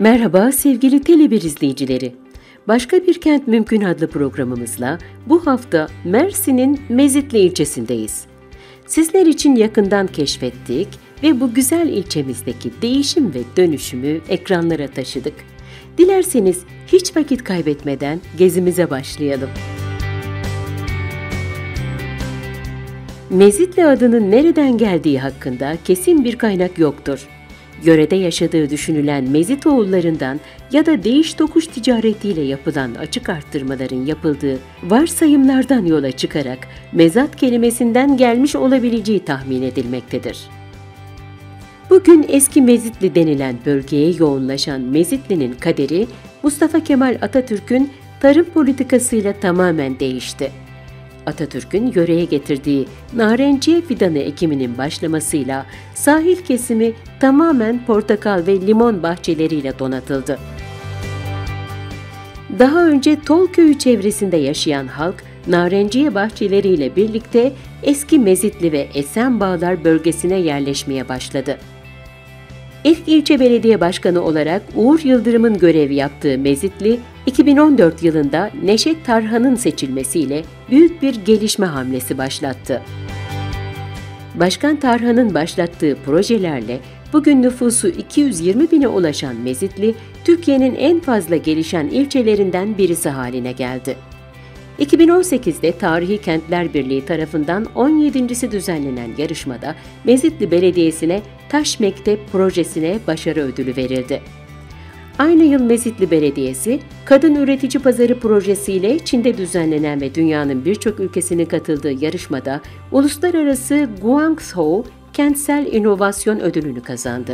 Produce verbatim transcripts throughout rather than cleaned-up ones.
Merhaba sevgili Tele bir izleyicileri. Başka Bir Kent Mümkün adlı programımızla bu hafta Mersin'in Mezitli ilçesindeyiz. Sizler için yakından keşfettik ve bu güzel ilçemizdeki değişim ve dönüşümü ekranlara taşıdık. Dilerseniz hiç vakit kaybetmeden gezimize başlayalım. Mezitli adının nereden geldiği hakkında kesin bir kaynak yoktur. Yörede yaşadığı düşünülen Mezitoğullarından ya da değiş tokuş ticaretiyle yapılan açık arttırmaların yapıldığı varsayımlardan yola çıkarak mezat kelimesinden gelmiş olabileceği tahmin edilmektedir. Bugün eski Mezitli denilen bölgeye yoğunlaşan Mezitli'nin kaderi Mustafa Kemal Atatürk'ün tarım politikasıyla tamamen değişti. Atatürk'ün yöreye getirdiği narenciye fidanı ekiminin başlamasıyla sahil kesimi tamamen portakal ve limon bahçeleriyle donatıldı. Daha önce Tol Köyü çevresinde yaşayan halk, narenciye bahçeleriyle birlikte eski Mezitli ve Esenbağlar bölgesine yerleşmeye başladı. İlk ilçe belediye başkanı olarak Uğur Yıldırım'ın görev yaptığı Mezitli, iki bin on dört yılında Neşet Tarhan'ın seçilmesiyle büyük bir gelişme hamlesi başlattı. Başkan Tarhan'ın başlattığı projelerle bugün nüfusu iki yüz yirmi bine ulaşan Mezitli, Türkiye'nin en fazla gelişen ilçelerinden birisi haline geldi. iki bin on sekizde Tarihi Kentler Birliği tarafından on yedincisi düzenlenen yarışmada Mezitli Belediyesi'ne Taş Mektep projesine başarı ödülü verildi. Aynı yıl Mezitli Belediyesi, Kadın Üretici Pazarı projesiyle Çin'de düzenlenen ve dünyanın birçok ülkesinin katıldığı yarışmada Uluslararası Guangzhou Kentsel İnovasyon Ödülünü kazandı.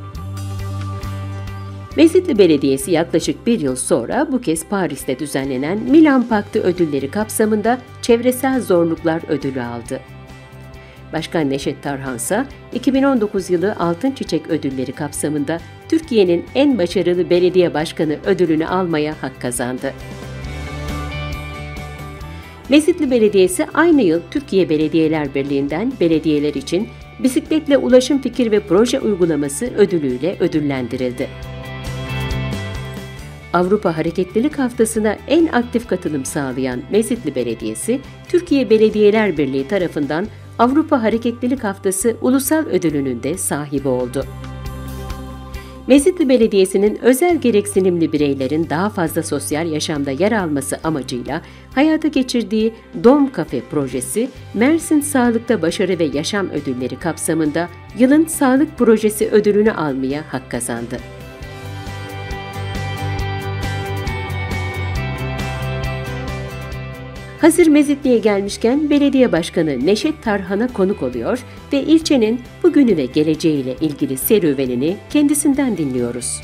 Mezitli Belediyesi yaklaşık bir yıl sonra bu kez Paris'te düzenlenen Milan Paktı ödülleri kapsamında Çevresel Zorluklar Ödülü aldı. Başkan Neşet Tarhan ise iki bin on dokuz yılı Altın Çiçek Ödülleri kapsamında Türkiye'nin en başarılı belediye başkanı ödülünü almaya hak kazandı. Mezitli Belediyesi aynı yıl Türkiye Belediyeler Birliği'nden belediyeler için bisikletle ulaşım fikir ve proje uygulaması ödülüyle ödüllendirildi. Avrupa Hareketlilik Haftası'na en aktif katılım sağlayan Mezitli Belediyesi, Türkiye Belediyeler Birliği tarafından Avrupa Hareketlilik Haftası Ulusal Ödülü'nün de sahibi oldu. Mezitli Belediyesi'nin özel gereksinimli bireylerin daha fazla sosyal yaşamda yer alması amacıyla hayata geçirdiği Dom Kafe projesi, Mersin Sağlıkta Başarı ve Yaşam Ödülleri kapsamında Yılın Sağlık Projesi ödülünü almaya hak kazandı. Hazır Mezitli'ye gelmişken Belediye Başkanı Neşet Tarhan'a konuk oluyor ve ilçenin bugünü ve geleceğiyle ilgili serüvenini kendisinden dinliyoruz.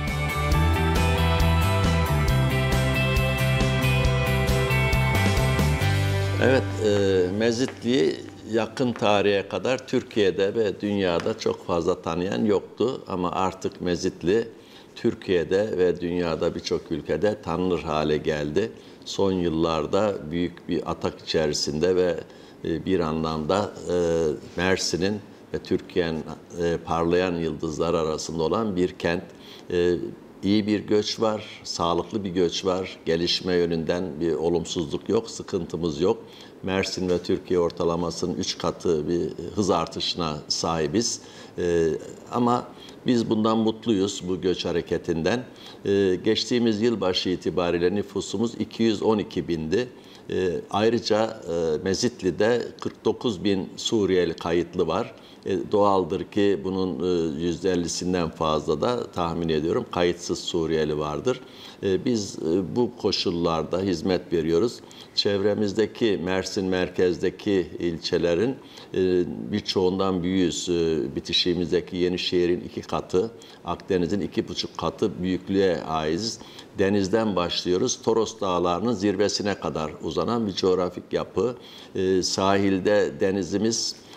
Evet, e, Mezitli'yi yakın tarihe kadar Türkiye'de ve dünyada çok fazla tanıyan yoktu. Ama artık Mezitli Türkiye'de ve dünyada birçok ülkede tanınır hale geldi. Son yıllarda büyük bir atak içerisinde ve bir anlamda Mersin'in ve Türkiye'nin parlayan yıldızlar arasında olan bir kent. İyi bir göç var, sağlıklı bir göç var, gelişme yönünden bir olumsuzluk yok, sıkıntımız yok. Mersin ve Türkiye ortalamasının üç katı bir hız artışına sahibiz. Ama biz bundan mutluyuz, bu göç hareketinden. Ee, geçtiğimiz yılbaşı itibariyle nüfusumuz iki yüz on iki bindi. Ee, ayrıca e, Mezitli'de kırk dokuz bin Suriyeli kayıtlı var. E, doğaldır ki bunun e, yüzde ellisinden fazla da tahmin ediyorum kayıtsız Suriyeli vardır. E, biz e, bu koşullarda hizmet veriyoruz. Çevremizdeki Mersin merkezdeki ilçelerin e, birçoğundan büyüğüz. E, bitişiğimizdeki Yenişehir'in iki katı, Akdeniz'in iki buçuk katı büyüklüğe aiziz. Denizden başlıyoruz. Toros Dağları'nın zirvesine kadar uzanan bir coğrafik yapı. E, sahilde denizimiz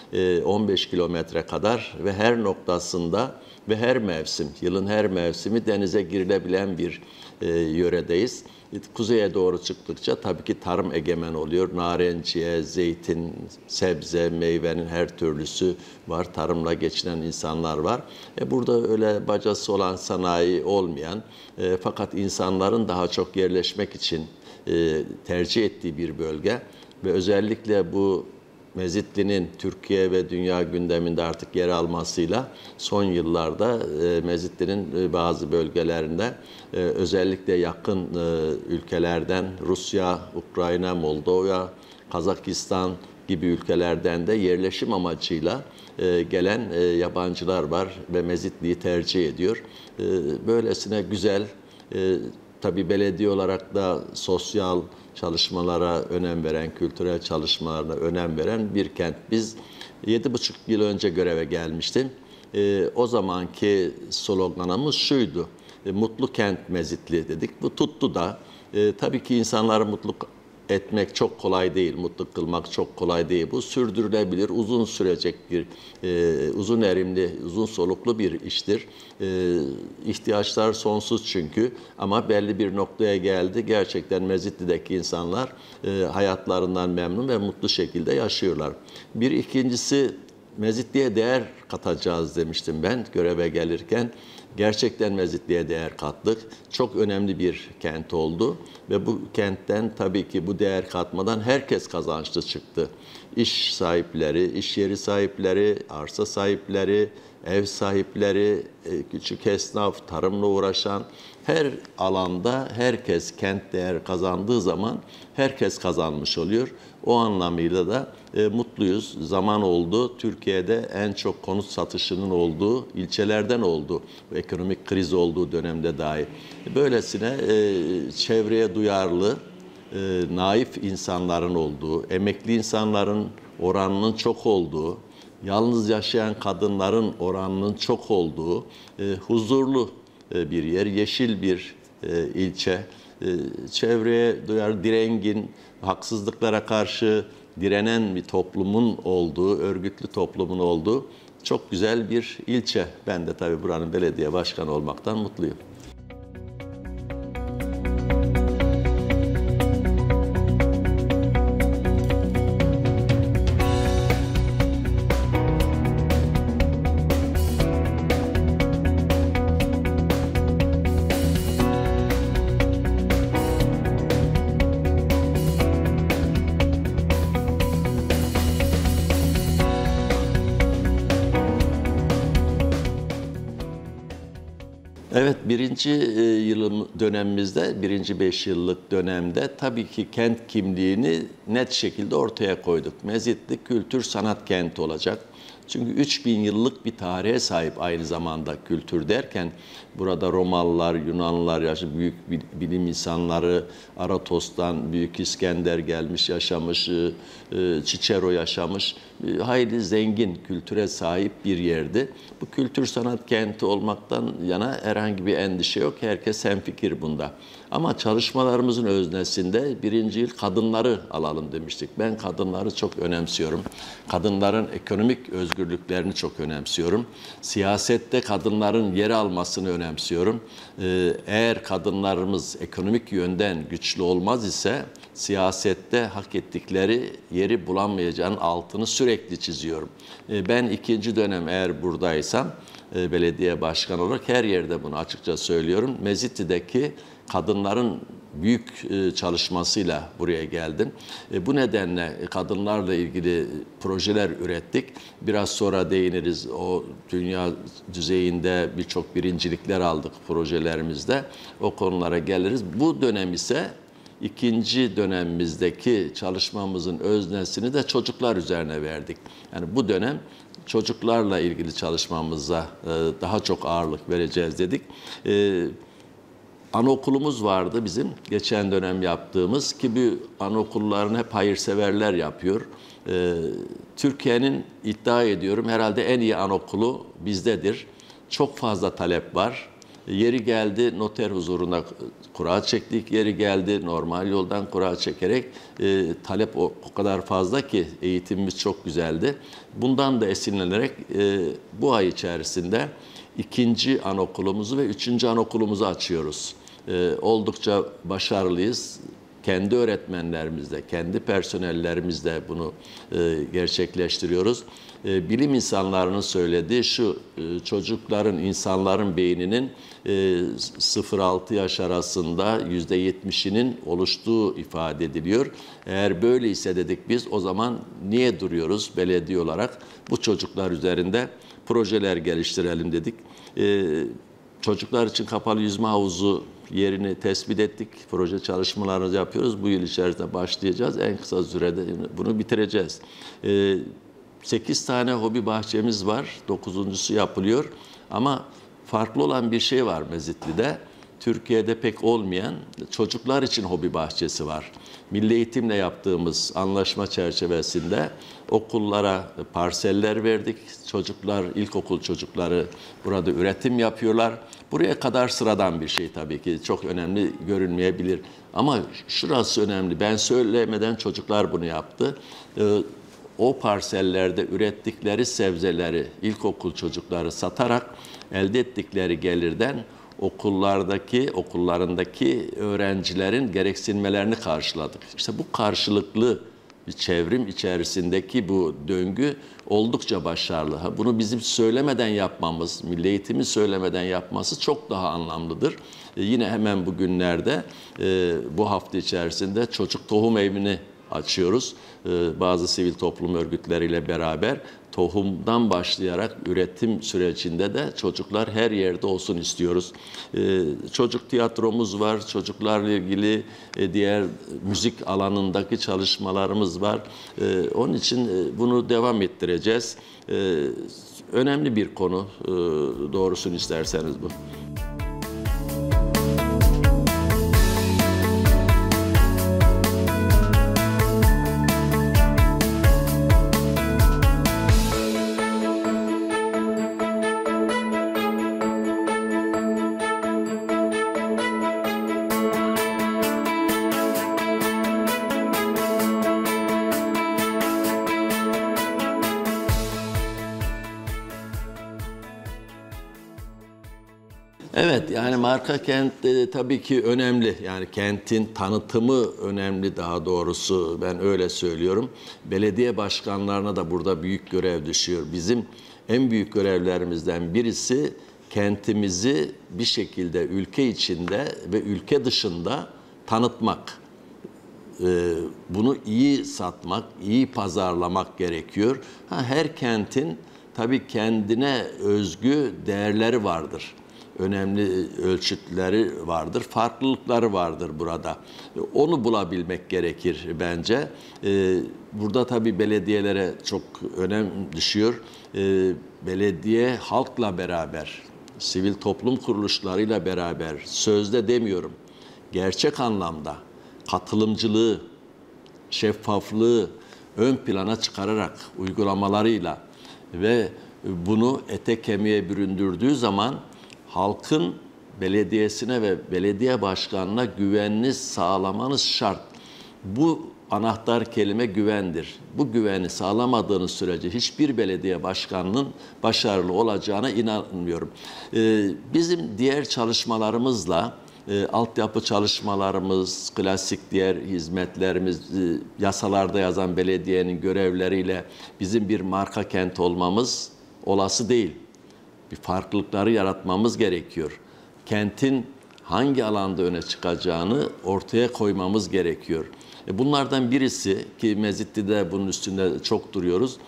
on beş kilometre kadar ve her noktasında ve her mevsim, yılın her mevsimi denize girilebilen bir e, yöredeyiz. Kuzeye doğru çıktıkça tabii ki tarım egemen oluyor. Narenciye, zeytin, sebze, meyvenin her türlüsü var. Tarımla geçinen insanlar var. E burada öyle bacası olan sanayi olmayan e, fakat insanların daha çok yerleşmek için e, tercih ettiği bir bölge. Ve özellikle bu Mezitli'nin Türkiye ve dünya gündeminde artık yer almasıyla son yıllarda e, Mezitli'nin e, bazı bölgelerinde e, özellikle yakın e, ülkelerden Rusya, Ukrayna, Moldova, Kazakistan gibi ülkelerden de yerleşim amacıyla e, gelen e, yabancılar var ve Mezitli'yi tercih ediyor. E, böylesine güzel, e, tabii belediye olarak da sosyal çalışmalara önem veren, kültürel çalışmalarına önem veren bir kent. Biz yedi buçuk yıl önce göreve gelmiştim. E, o zamanki sloganımız şuydu, e, mutlu kent Mezitli dedik. Bu tuttu da. E, tabii ki insanları mutlu etmek çok kolay değil, mutlu kılmak çok kolay değil. Bu sürdürülebilir, uzun sürecek bir, e, uzun erimli, uzun soluklu bir iştir. E, ihtiyaçlar sonsuz çünkü ama belli bir noktaya geldi. Gerçekten Mezitli'deki insanlar e, hayatlarından memnun ve mutlu şekilde yaşıyorlar. Bir ikincisi, Mezitli'ye değer katacağız demiştim ben göreve gelirken. Gerçekten Mezitli'ye değer kattık. Çok önemli bir kent oldu ve bu kentten tabii ki bu değer katmadan herkes kazançlı çıktı. İş sahipleri, iş yeri sahipleri, arsa sahipleri, ev sahipleri, küçük esnaf, tarımla uğraşan her alanda herkes kent değer kazandığı zaman herkes kazanmış oluyor. O anlamıyla da e, mutluyuz. Zaman oldu. Türkiye'de en çok konut satışının olduğu ilçelerden oldu. Ekonomik kriz olduğu dönemde dahi. Böylesine e, çevreye duyarlı, e, naif insanların olduğu, emekli insanların oranının çok olduğu, yalnız yaşayan kadınların oranının çok olduğu, e, huzurlu e, bir yer, yeşil bir e, ilçe. E, çevreye duyar, direngin, haksızlıklara karşı direnen bir toplumun olduğu, örgütlü toplumun olduğu çok güzel bir ilçe. Ben de tabii buranın belediye başkanı olmaktan mutluyum. Evet, birinci yılım dönemimizde, birinci beş yıllık dönemde tabii ki kent kimliğini net şekilde ortaya koyduk. Mezitli kültür sanat kenti olacak. Çünkü üç bin yıllık bir tarihe sahip aynı zamanda kültür derken burada Romalılar, Yunanlılar, yaşı büyük bilim insanları, Aratos'tan Büyük İskender gelmiş, yaşamış, Cicero yaşamış, hayli zengin kültüre sahip bir yerdi. Bu kültür sanat kenti olmaktan yana herhangi bir endişe yok. Herkes hemfikir bunda. Ama çalışmalarımızın öznesinde birinci yıl kadınları alalım demiştik. Ben kadınları çok önemsiyorum. Kadınların ekonomik özgürlüklerini çok önemsiyorum. Siyasette kadınların yer almasını önemsiyorum. Eğer kadınlarımız ekonomik yönden güçlü olmaz ise siyasette hak ettikleri yeri bulamayacağının altını sürekli çiziyorum. Ben ikinci dönem eğer buradaysam belediye başkanı olarak her yerde bunu açıkça söylüyorum. Mezitli'deki kadınların büyük çalışmasıyla buraya geldim. Bu nedenle kadınlarla ilgili projeler ürettik. Biraz sonra değiniriz. O dünya düzeyinde birçok birincilikler aldık projelerimizde. O konulara geliriz. Bu dönem ise ikinci dönemimizdeki çalışmamızın öznesini de çocuklar üzerine verdik. Yani bu dönem çocuklarla ilgili çalışmamıza daha çok ağırlık vereceğiz dedik. Anaokulumuz vardı bizim geçen dönem yaptığımız ki bu anaokullarını hep hayırseverler yapıyor. Ee, Türkiye'nin iddia ediyorum herhalde en iyi anaokulu bizdedir. Çok fazla talep var Yeri geldi noter huzuruna kura çektik, yeri geldi normal yoldan kura çekerek e, talep o, o kadar fazla ki eğitimimiz çok güzeldi. Bundan da esinlenerek e, bu ay içerisinde ikinci anaokulumuzu ve üçüncü anaokulumuzu açıyoruz. E, oldukça başarılıyız. Kendi öğretmenlerimizle, kendi personellerimizle bunu e, gerçekleştiriyoruz. E, bilim insanlarının söylediği şu, e, çocukların, insanların beyninin e, sıfır altı yaş arasında yüzde yetmişinin oluştuğu ifade ediliyor. Eğer böyleyse dedik biz, o zaman niye duruyoruz belediye olarak? Bu çocuklar üzerinde projeler geliştirelim dedik. E, çocuklar için kapalı yüzme havuzu yerini tespit ettik. Proje çalışmalarını yapıyoruz. Bu yıl içerisinde başlayacağız. En kısa sürede bunu bitireceğiz. Ee, sekiz tane hobi bahçemiz var. dokuzuncusu yapılıyor. Ama farklı olan bir şey var Mezitli'de. Türkiye'de pek olmayan çocuklar için hobi bahçesi var. Milli Eğitim'le yaptığımız anlaşma çerçevesinde okullara parseller verdik. Çocuklar, ilkokul çocukları burada üretim yapıyorlar. Buraya kadar sıradan bir şey tabii ki. Çok önemli görünmeyebilir. Ama şurası önemli. Ben söylemeden çocuklar bunu yaptı. Ee, o parsellerde ürettikleri sebzeleri ilkokul çocukları satarak elde ettikleri gelirden okullardaki, okullarındaki öğrencilerin gereksinmelerini karşıladık. İşte bu karşılıklı bir çevrim içerisindeki bu döngü oldukça başarılı. Bunu bizim söylemeden yapmamız, milli eğitimi söylemeden yapması çok daha anlamlıdır. E yine hemen bugünlerde e, bu hafta içerisinde çocuk tohum evini açıyoruz. E, bazı sivil toplum örgütleriyle beraber tohumdan başlayarak üretim sürecinde de çocuklar her yerde olsun istiyoruz. Ee, çocuk tiyatromuz var, çocuklarla ilgili e, diğer müzik alanındaki çalışmalarımız var. Ee, onun için e, bunu devam ettireceğiz. Ee, önemli bir konu, e, doğrusunu isterseniz bu. Evet, yani marka kent e, tabii ki önemli. Yani kentin tanıtımı önemli, daha doğrusu ben öyle söylüyorum. Belediye başkanlarına da burada büyük görev düşüyor. Bizim en büyük görevlerimizden birisi kentimizi bir şekilde ülke içinde ve ülke dışında tanıtmak. Ee, bunu iyi satmak, iyi pazarlamak gerekiyor. Ha, her kentin tabii kendine özgü değerleri vardır. Önemli ölçütleri vardır, farklılıkları vardır burada. Onu bulabilmek gerekir bence. Ee, burada tabii belediyelere çok önem düşüyor. Ee, belediye halkla beraber, sivil toplum kuruluşlarıyla beraber, sözde demiyorum, gerçek anlamda katılımcılığı, şeffaflığı ön plana çıkararak uygulamalarıyla ve bunu ete kemiğe büründürdüğü zaman halkın belediyesine ve belediye başkanına güvenini sağlamanız şart. Bu anahtar kelime güvendir. Bu güveni sağlamadığınız sürece hiçbir belediye başkanının başarılı olacağına inanmıyorum. Ee, bizim diğer çalışmalarımızla, e, altyapı çalışmalarımız, klasik diğer hizmetlerimiz, e, yasalarda yazan belediyenin görevleriyle bizim bir marka kent olmamız olası değil. Bir farklılıkları yaratmamız gerekiyor. Kentin hangi alanda öne çıkacağını ortaya koymamız gerekiyor. Bunlardan birisi ki Mezitli'de bunun üstünde çok duruyoruz.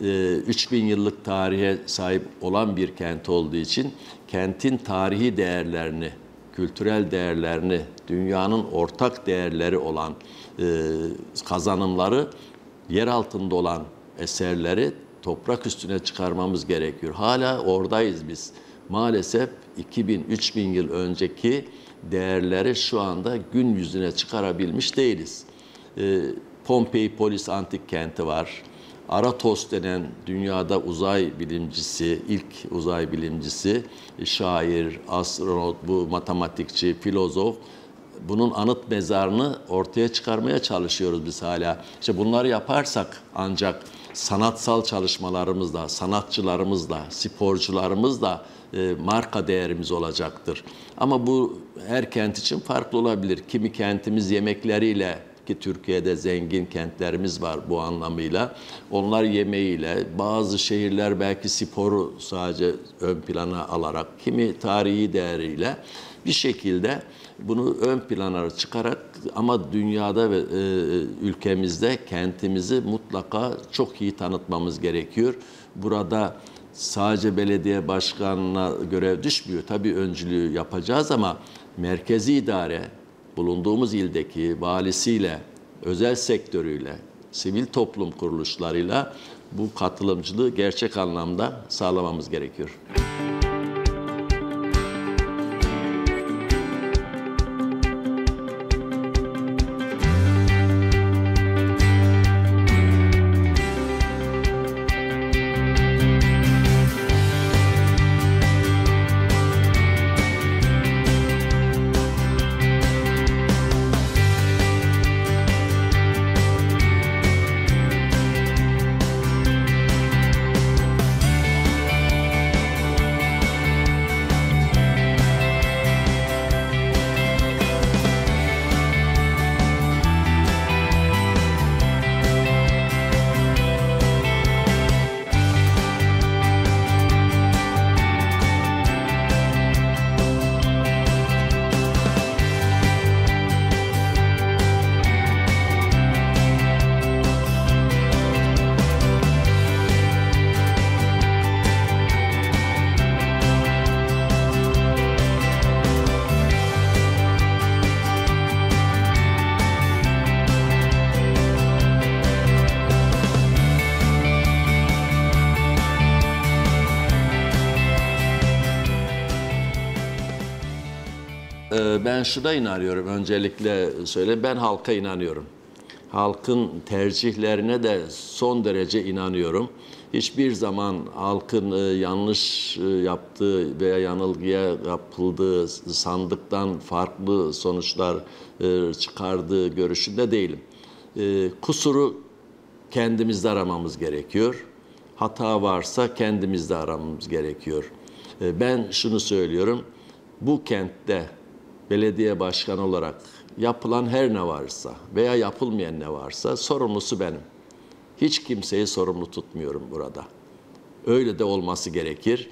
üç bin yıllık tarihe sahip olan bir kent olduğu için kentin tarihi değerlerini, kültürel değerlerini, dünyanın ortak değerleri olan kazanımları, yer altında olan eserleri toprak üstüne çıkarmamız gerekiyor. Hala oradayız biz. Maalesef iki bin üç bin yıl önceki değerleri şu anda gün yüzüne çıkarabilmiş değiliz. Ee, Pompei Polis Antik Kenti var. Aratos denen dünyada uzay bilimcisi, ilk uzay bilimcisi, şair, astronot, bu matematikçi, filozof, bunun anıt mezarını ortaya çıkarmaya çalışıyoruz biz hala. İşte bunları yaparsak ancak sanatsal çalışmalarımızla, sanatçılarımızla, sporcularımızla e, marka değerimiz olacaktır. Ama bu her kent için farklı olabilir. Kimi kentimiz yemekleriyle, ki Türkiye'de zengin kentlerimiz var bu anlamıyla, onlar yemeğiyle, bazı şehirler belki sporu sadece ön plana alarak, kimi tarihi değeriyle bir şekilde bunu ön plana çıkarak, ama dünyada ve e, ülkemizde kentimizi mutlaka çok iyi tanıtmamız gerekiyor. Burada sadece belediye başkanına görev düşmüyor. Tabii öncülüğü yapacağız ama merkezi idare, bulunduğumuz ildeki valisiyle, özel sektörüyle, sivil toplum kuruluşlarıyla bu katılımcılığı gerçek anlamda sağlamamız gerekiyor. Ben şuna inanıyorum, öncelikle söyle, ben halka inanıyorum. Halkın tercihlerine de son derece inanıyorum. Hiçbir zaman halkın yanlış yaptığı veya yanılgıya yapıldığı sandıktan farklı sonuçlar çıkardığı görüşünde değilim. Kusuru kendimizde aramamız gerekiyor. Hata varsa kendimizde aramamız gerekiyor. Ben şunu söylüyorum, bu kentte belediye başkanı olarak yapılan her ne varsa veya yapılmayan ne varsa sorumlusu benim. Hiç kimseyi sorumlu tutmuyorum burada. Öyle de olması gerekir.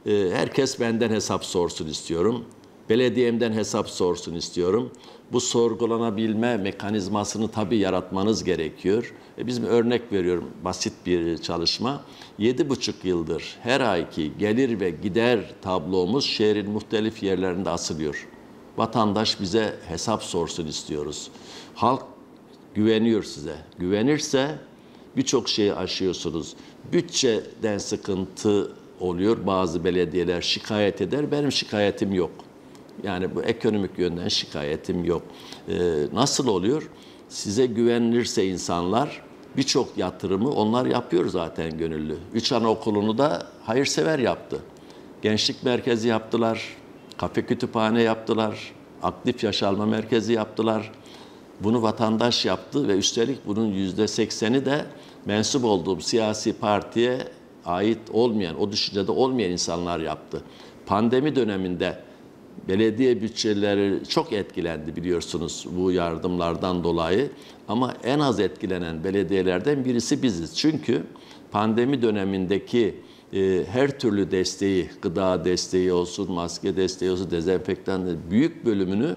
Herkes benden hesap sorsun istiyorum. Belediyemden hesap sorsun istiyorum. Bu sorgulanabilme mekanizmasını tabii yaratmanız gerekiyor. E bizim örnek veriyorum, basit bir çalışma. Yedi buçuk yıldır her ayki gelir ve gider tablomuz şehrin muhtelif yerlerinde asılıyor. Vatandaş bize hesap sorsun istiyoruz. Halk güveniyor size. Güvenirse birçok şeyi aşıyorsunuz. Bütçeden sıkıntı oluyor. Bazı belediyeler şikayet eder. Benim şikayetim yok. Yani bu ekonomik yönden şikayetim yok. Ee, nasıl oluyor? Size güvenilirse insanlar birçok yatırımı onlar yapıyor zaten gönüllü. Üç anaokulunu da hayırsever yaptı. Gençlik merkezi yaptılar. Kafe kütüphane yaptılar, aktif yaşalma merkezi yaptılar. Bunu vatandaş yaptı ve üstelik bunun yüzde sekseni de mensup olduğum siyasi partiye ait olmayan, o düşüncede olmayan insanlar yaptı. Pandemi döneminde belediye bütçeleri çok etkilendi biliyorsunuz bu yardımlardan dolayı. Ama en az etkilenen belediyelerden birisi biziz. Çünkü pandemi dönemindeki e, her türlü desteği, gıda desteği olsun, maske desteği olsun, dezenfektan büyük bölümünü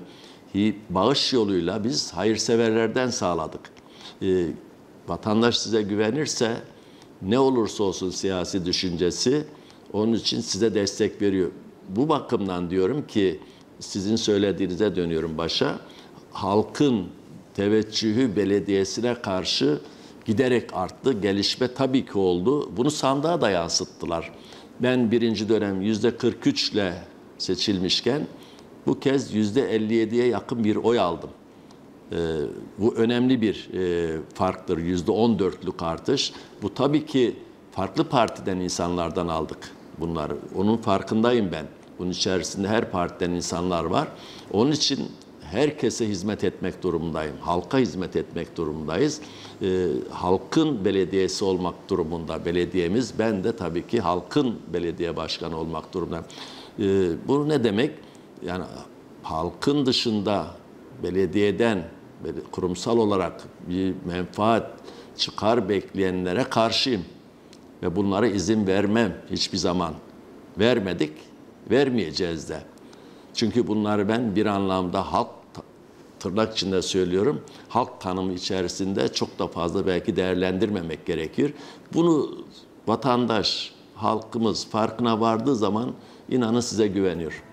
bağış yoluyla biz hayırseverlerden sağladık. E, vatandaş size güvenirse ne olursa olsun siyasi düşüncesi onun için size destek veriyor. Bu bakımdan diyorum ki sizin söylediğinize dönüyorum başa. Halkın teveccühü belediyesine karşı giderek arttı. Gelişme tabii ki oldu. Bunu sandığa da yansıttılar. Ben birinci dönem yüzde kırk üç ile seçilmişken bu kez yüzde elli yediye yakın bir oy aldım. E, bu önemli bir e, farktır. yüzde on dörtlük artış. Bu tabii ki farklı partiden insanlardan aldık bunları. Onun farkındayım ben. Bunun içerisinde her partiden insanlar var. Onun için herkese hizmet etmek durumundayım. Halka hizmet etmek durumundayız. Ee, halkın belediyesi olmak durumunda belediyemiz. Ben de tabii ki halkın belediye başkanı olmak durumundayım. Ee, bu ne demek? Yani halkın dışında belediyeden kurumsal olarak bir menfaat, çıkar bekleyenlere karşıyım. Ve bunlara izin vermem hiçbir zaman. Vermedik, vermeyeceğiz de. Çünkü bunları ben bir anlamda halk, tırnak içinde söylüyorum, halk tanımı içerisinde çok da fazla belki değerlendirmemek gerekir. Bunu vatandaş, halkımız farkına vardığı zaman inanın size güveniyor.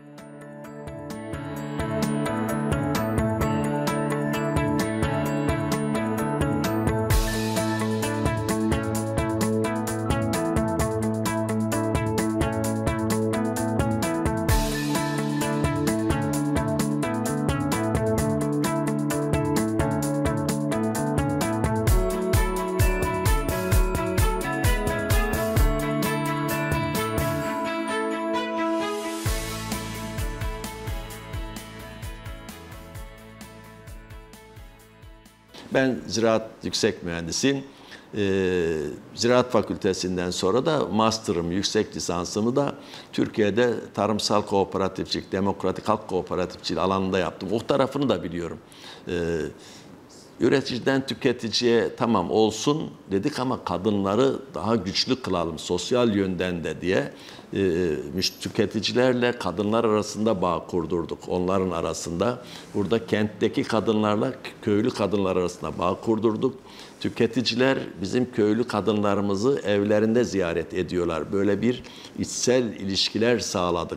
Ben ziraat yüksek mühendisiyim. Ee, Ziraat Fakültesinden sonra da master'ım, yüksek lisansımı da Türkiye'de tarımsal kooperatifçilik, demokratik halk kooperatifçiliği alanında yaptım. O tarafını da biliyorum. Ee, üreticiden tüketiciye tamam olsun dedik ama kadınları daha güçlü kılalım sosyal yönden de diye e, tüketicilerle kadınlar arasında bağ kurdurduk. Onların arasında burada kentteki kadınlarla köylü kadınlar arasında bağ kurdurduk. Tüketiciler bizim köylü kadınlarımızı evlerinde ziyaret ediyorlar. Böyle bir içsel ilişkiler sağladık.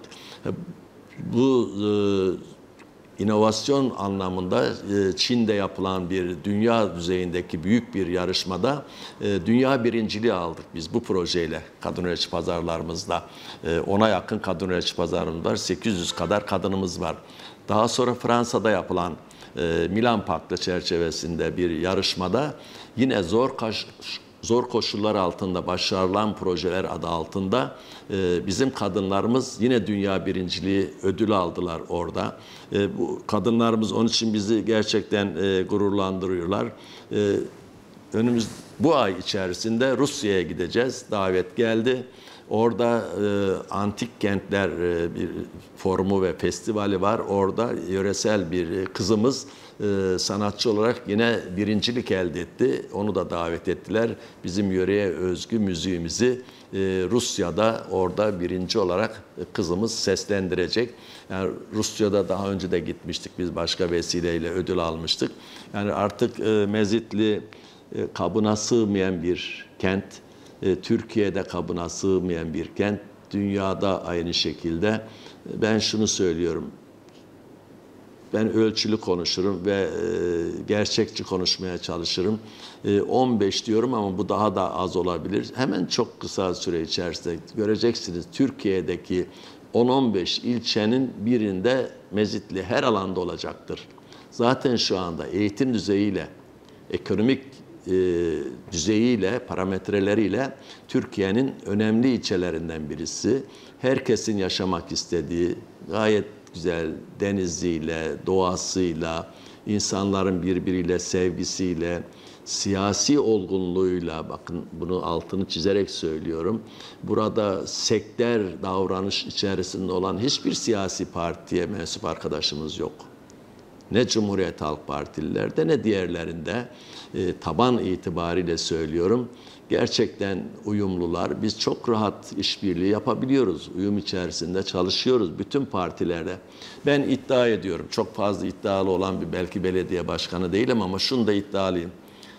Bu e, İnovasyon anlamında Çin'de yapılan bir dünya düzeyindeki büyük bir yarışmada dünya birinciliği aldık biz bu projeyle kadın üretici pazarlarımızda. Ona yakın kadın üretici pazarımız var, sekiz yüz kadar kadınımız var. Daha sonra Fransa'da yapılan Milan Paktı çerçevesinde bir yarışmada yine zor kaş Zor koşullar altında başarılan projeler adı altında e, bizim kadınlarımız yine dünya birinciliği ödülü aldılar orada. E, bu kadınlarımız onun için bizi gerçekten e, gururlandırıyorlar. E, önümüz bu ay içerisinde Rusya'ya gideceğiz. Davet geldi. Orada e, antik kentler e, bir forumu ve festivali var. Orada yöresel bir kızımız e, sanatçı olarak yine birincilik elde etti. Onu da davet ettiler. Bizim yöreye özgü müziğimizi e, Rusya'da orada birinci olarak kızımız seslendirecek. Yani Rusya'da daha önce de gitmiştik. Biz başka vesileyle ödül almıştık. Yani artık e, Mezitli e, kabına sığmayan bir kent. Türkiye'de kabına sığmayan bir kent, dünyada aynı şekilde. Ben şunu söylüyorum, ben ölçülü konuşurum ve gerçekçi konuşmaya çalışırım. on beş diyorum ama bu daha da az olabilir. Hemen çok kısa süre içerisinde göreceksiniz Türkiye'deki on on beş ilçenin birinde Mezitli her alanda olacaktır. Zaten şu anda eğitim düzeyiyle, ekonomik E, düzeyiyle, parametreleriyle Türkiye'nin önemli ilçelerinden birisi. Herkesin yaşamak istediği, gayet güzel deniziyle, doğasıyla, insanların birbiriyle sevgisiyle, siyasi olgunluğuyla, bakın bunu altını çizerek söylüyorum. Burada sektör davranış içerisinde olan hiçbir siyasi partiye mensup arkadaşımız yok. Ne Cumhuriyet Halk Partililerde ne diğerlerinde e, taban itibariyle söylüyorum. Gerçekten uyumlular. Biz çok rahat işbirliği yapabiliyoruz. Uyum içerisinde çalışıyoruz bütün partilerde. Ben iddia ediyorum. Çok fazla iddialı olan bir belki belediye başkanı değilim ama şunu da iddialıyım.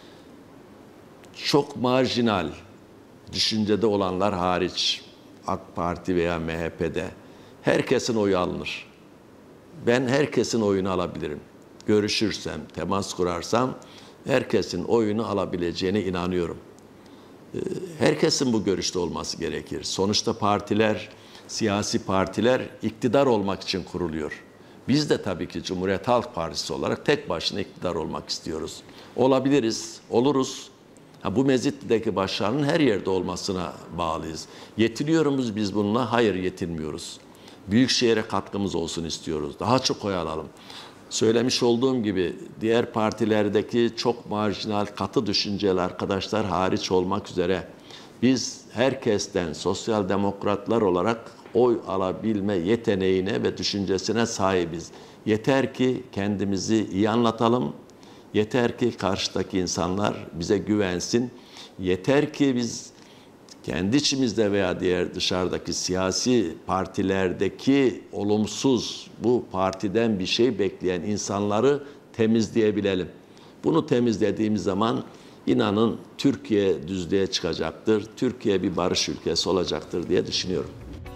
Çok marjinal düşüncede olanlar hariç AK Parti veya M H P'de herkesin oyu alınır. Ben herkesin oyunu alabilirim. Görüşürsem, temas kurarsam herkesin oyunu alabileceğine inanıyorum. Herkesin bu görüşte olması gerekir. Sonuçta partiler, siyasi partiler iktidar olmak için kuruluyor. Biz de tabii ki Cumhuriyet Halk Partisi olarak tek başına iktidar olmak istiyoruz. Olabiliriz, oluruz. Ha, bu Mezitli'deki başarının her yerde olmasına bağlıyız. Yetiniyor muyuz biz bununla? Hayır, yetinmiyoruz. Büyükşehir'e katkımız olsun istiyoruz. Daha çok oy alalım. Söylemiş olduğum gibi diğer partilerdeki çok marjinal, katı düşünceli arkadaşlar hariç olmak üzere biz herkesten sosyal demokratlar olarak oy alabilme yeteneğine ve düşüncesine sahibiz. Yeter ki kendimizi iyi anlatalım. Yeter ki karşıdaki insanlar bize güvensin. Yeter ki biz kendi içimizde veya diğer dışarıdaki siyasi partilerdeki olumsuz, bu partiden bir şey bekleyen insanları temizleyebilelim. Bunu temizlediğimiz zaman inanın Türkiye düzlüğe çıkacaktır. Türkiye bir barış ülkesi olacaktır diye düşünüyorum.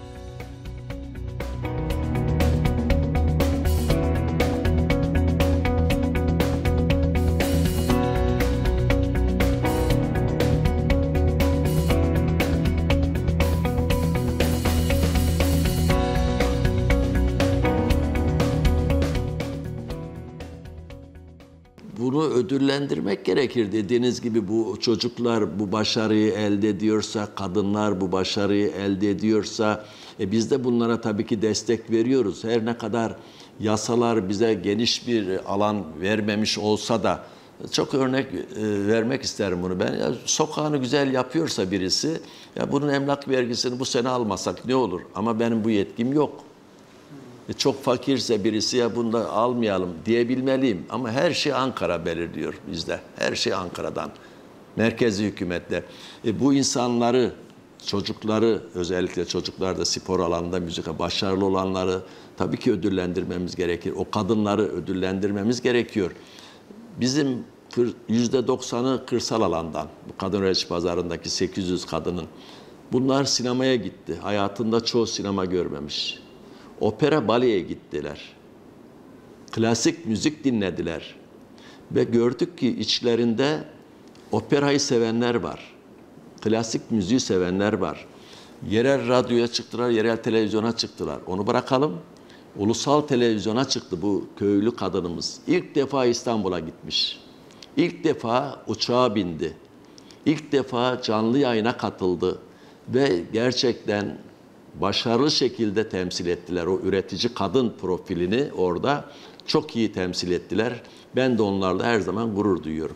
Bunu ödüllendirmek gerekir. Dediğiniz gibi bu çocuklar bu başarıyı elde ediyorsa, kadınlar bu başarıyı elde ediyorsa, e biz de bunlara tabii ki destek veriyoruz. Her ne kadar yasalar bize geniş bir alan vermemiş olsa da, çok örnek e, vermek isterim bunu ben. Ya, sokağını güzel yapıyorsa birisi, ya bunun emlak vergisini bu sene almasak ne olur? Ama benim bu yetkim yok. E çok fakirse birisi, ya bunu da almayalım diyebilmeliyim. Ama her şey Ankara belirliyor bizde. Her şey Ankara'dan. Merkezi hükümetle. E bu insanları, çocukları, özellikle çocuklarda spor alanında müzika başarılı olanları tabii ki ödüllendirmemiz gerekir. O kadınları ödüllendirmemiz gerekiyor. Bizim yüzde doksanı kırsal alandan. Bu kadın üretim pazarındaki sekiz yüz kadının. Bunlar sinemaya gitti. Hayatında çoğu sinema görmemiş. Opera, baleye gittiler. Klasik müzik dinlediler. Ve gördük ki içlerinde operayı sevenler var. Klasik müziği sevenler var. Yerel radyoya çıktılar, yerel televizyona çıktılar. Onu bırakalım. Ulusal televizyona çıktı bu köylü kadınımız. İlk defa İstanbul'a gitmiş. İlk defa uçağa bindi. İlk defa canlı yayına katıldı. Ve gerçekten başarılı şekilde temsil ettiler. O üretici kadın profilini orada çok iyi temsil ettiler. Ben de onlarla her zaman gurur duyuyorum.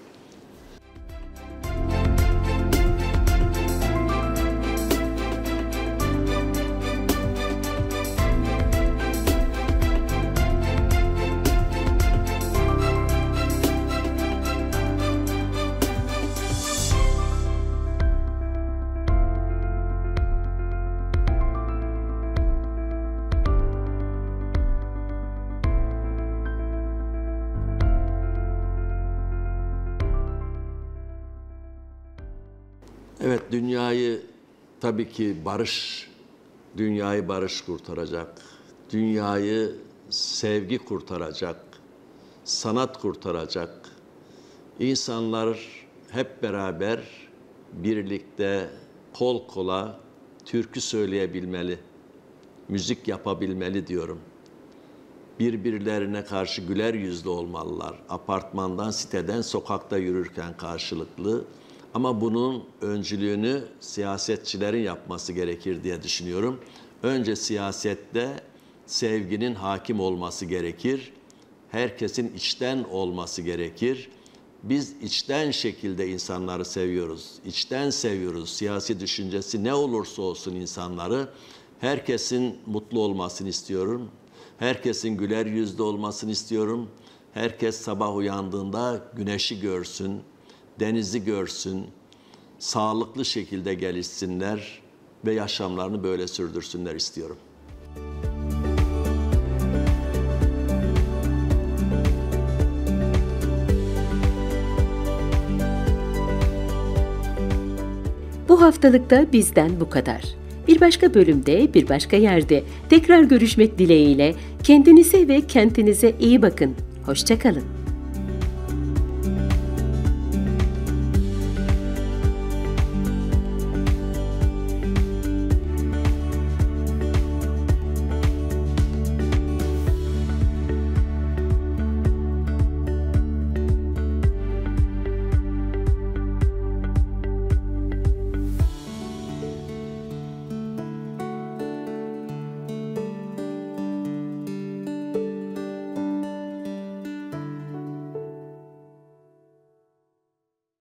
Evet, dünyayı tabii ki barış, dünyayı barış kurtaracak, dünyayı sevgi kurtaracak, sanat kurtaracak. İnsanlar hep beraber, birlikte, kol kola türkü söyleyebilmeli, müzik yapabilmeli diyorum. Birbirlerine karşı güler yüzlü olmalılar. Apartmandan, siteden, sokakta yürürken karşılıklı. Ama bunun öncülüğünü siyasetçilerin yapması gerekir diye düşünüyorum. Önce siyasette sevginin hakim olması gerekir. Herkesin içten olması gerekir. Biz içten şekilde insanları seviyoruz. İçten seviyoruz. Siyasi düşüncesi ne olursa olsun insanları. Herkesin mutlu olmasını istiyorum. Herkesin güler yüzlü olmasını istiyorum. Herkes sabah uyandığında güneşi görsün, denizi görsün, sağlıklı şekilde gelişsinler ve yaşamlarını böyle sürdürsünler istiyorum. Bu haftalıkta bizden bu kadar. Bir başka bölümde, bir başka yerde tekrar görüşmek dileğiyle kendinize ve kentinize iyi bakın. Hoşça kalın.